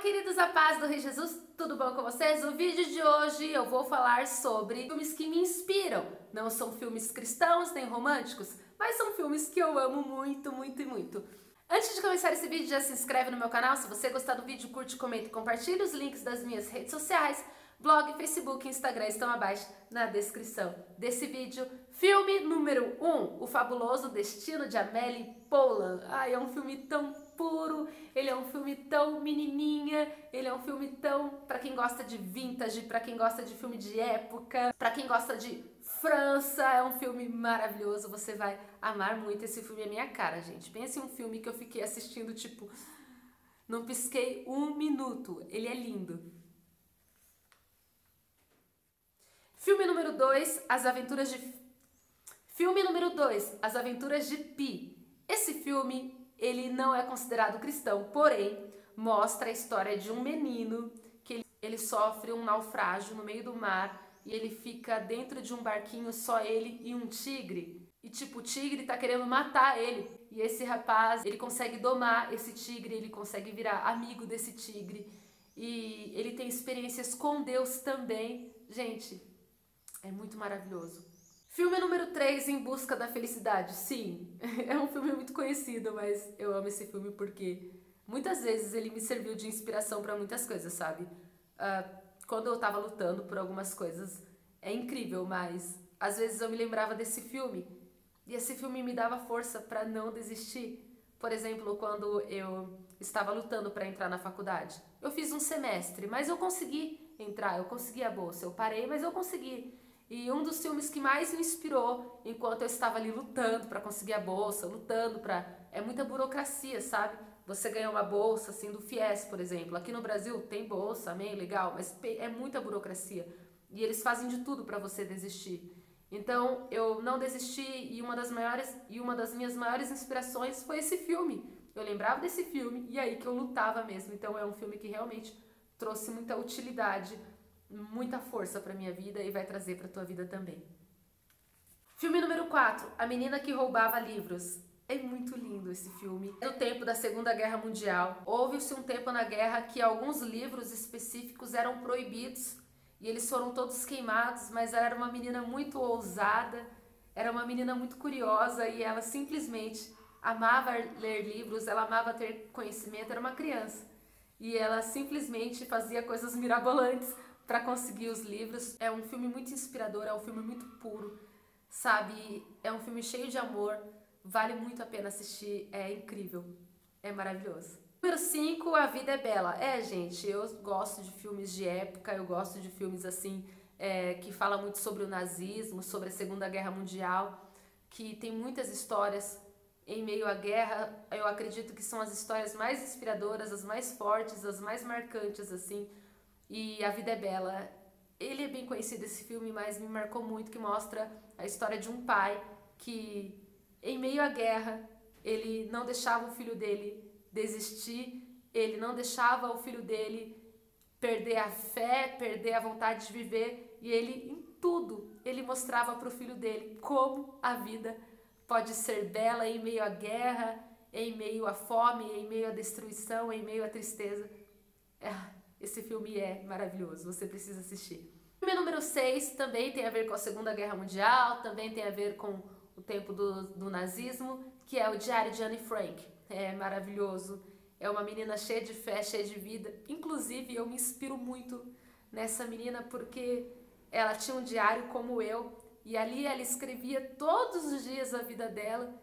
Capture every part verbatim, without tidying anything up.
queridos, a paz do Rei Jesus, tudo bom com vocês? No vídeo de hoje eu vou falar sobre filmes que me inspiram. Não são filmes cristãos nem românticos, mas são filmes que eu amo muito, muito e muito. Antes de começar esse vídeo, já se inscreve no meu canal. Se você gostar do vídeo, curte, comenta e compartilha. Os links das minhas redes sociais, blog, Facebook e Instagram estão abaixo na descrição desse vídeo. Filme número um, O Fabuloso Destino de Amélie Poulain. Ai, é um filme tão puro, ele é um filme tão menininha, ele é um filme tão, pra quem gosta de vintage, pra quem gosta de filme de época, pra quem gosta de França, é um filme maravilhoso, você vai amar muito. Esse filme é minha cara, gente. Pense em um filme que eu fiquei assistindo, tipo, não pisquei um minuto, ele é lindo. Filme número dois, As Aventuras de... Filme número dois, As Aventuras de Pi. Esse filme, ele não é considerado cristão, porém, mostra a história de um menino que ele, ele sofre um naufrágio no meio do mar e ele fica dentro de um barquinho, só ele e um tigre. E tipo, o tigre tá querendo matar ele. E esse rapaz, ele consegue domar esse tigre, ele consegue virar amigo desse tigre. E ele tem experiências com Deus também. Gente, é muito maravilhoso. Filme número três, Em Busca da Felicidade. Sim, é um filme muito conhecido, mas eu amo esse filme porque muitas vezes ele me serviu de inspiração para muitas coisas, sabe? Uh, quando eu tava lutando por algumas coisas, é incrível, mas às vezes eu me lembrava desse filme e esse filme me dava força para não desistir. Por exemplo, quando eu estava lutando para entrar na faculdade. Eu fiz um semestre, mas eu consegui entrar, eu consegui a bolsa. Eu parei, mas eu consegui. E um dos filmes que mais me inspirou enquanto eu estava ali lutando para conseguir a bolsa, lutando para... É muita burocracia, sabe? Você ganha uma bolsa, assim, do Fies, por exemplo. Aqui no Brasil tem bolsa, amém, legal, mas é muita burocracia. E eles fazem de tudo para você desistir. Então, eu não desisti e uma das maiores e uma das minhas maiores inspirações foi esse filme. Eu lembrava desse filme e aí que eu lutava mesmo. Então, é um filme que realmente trouxe muita utilidade, muita força pra minha vida e vai trazer pra tua vida também. Filme número quatro, A Menina que Roubava Livros. É muito lindo esse filme. No tempo da Segunda Guerra Mundial, houve-se um tempo na guerra que alguns livros específicos eram proibidos e eles foram todos queimados, mas ela era uma menina muito ousada, era uma menina muito curiosa e ela simplesmente amava ler livros, ela amava ter conhecimento, era uma criança. E ela simplesmente fazia coisas mirabolantes para conseguir os livros. É um filme muito inspirador, é um filme muito puro, sabe? É um filme cheio de amor, vale muito a pena assistir, é incrível, é maravilhoso. Número cinco, A Vida é Bela. É, gente, eu gosto de filmes de época, eu gosto de filmes assim, é, que falam muito sobre o nazismo, sobre a Segunda Guerra Mundial, que tem muitas histórias em meio à guerra. Eu acredito que são as histórias mais inspiradoras, as mais fortes, as mais marcantes, assim. E A Vida é Bela, ele é bem conhecido esse filme, mas me marcou muito, que mostra a história de um pai que, em meio à guerra, ele não deixava o filho dele desistir, ele não deixava o filho dele perder a fé, perder a vontade de viver, e ele, em tudo, ele mostrava para o filho dele como a vida pode ser bela em meio à guerra, em meio à fome, em meio à destruição, em meio à tristeza. É... Esse filme é maravilhoso, você precisa assistir. Filme número seis também tem a ver com a Segunda Guerra Mundial, também tem a ver com o tempo do, do nazismo, que é o Diário de Anne Frank. É maravilhoso, é uma menina cheia de fé, cheia de vida. Inclusive, eu me inspiro muito nessa menina porque ela tinha um diário como eu, e ali ela escrevia todos os dias a vida dela,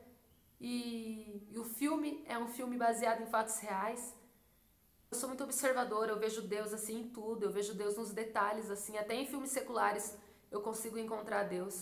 e, e o filme é um filme baseado em fatos reais. Eu sou muito observadora, eu vejo Deus assim em tudo, eu vejo Deus nos detalhes, assim, até em filmes seculares eu consigo encontrar Deus.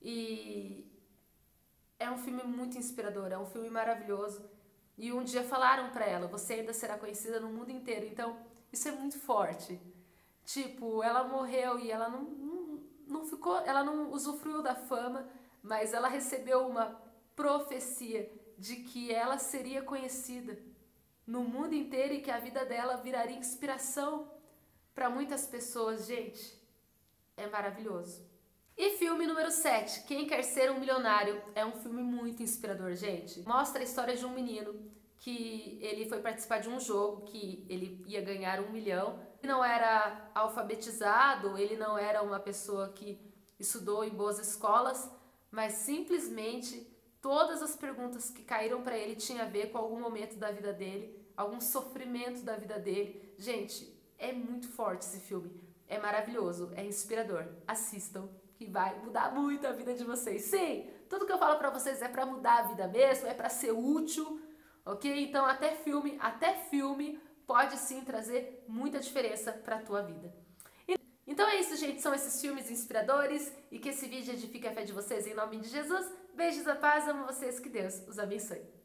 E é um filme muito inspirador, é um filme maravilhoso. E um dia falaram pra ela, você ainda será conhecida no mundo inteiro, então isso é muito forte. Tipo, ela morreu e ela não, não, não ficou, ela não usufruiu da fama, mas ela recebeu uma profecia de que ela seria conhecida no mundo inteiro e que a vida dela viraria inspiração para muitas pessoas. Gente, é maravilhoso. E filme número sete, Quem Quer Ser um Milionário. É um filme muito inspirador, gente. Mostra a história de um menino que ele foi participar de um jogo que ele ia ganhar ganhar um milhão. Ele não era alfabetizado, ele não era uma pessoa que estudou em boas escolas, mas simplesmente todas as perguntas que caíram para ele tinham a ver com algum momento da vida dele, algum sofrimento da vida dele. Gente, é muito forte esse filme, é maravilhoso, é inspirador. Assistam, que vai mudar muito a vida de vocês. Sim, tudo que eu falo para vocês é para mudar a vida mesmo, é para ser útil, ok? Então até filme, até filme pode sim trazer muita diferença para a tua vida. Então é isso, gente, são esses filmes inspiradores e que esse vídeo edifique a fé de vocês em nome de Jesus. Beijos, a paz, amo vocês, que Deus os abençoe.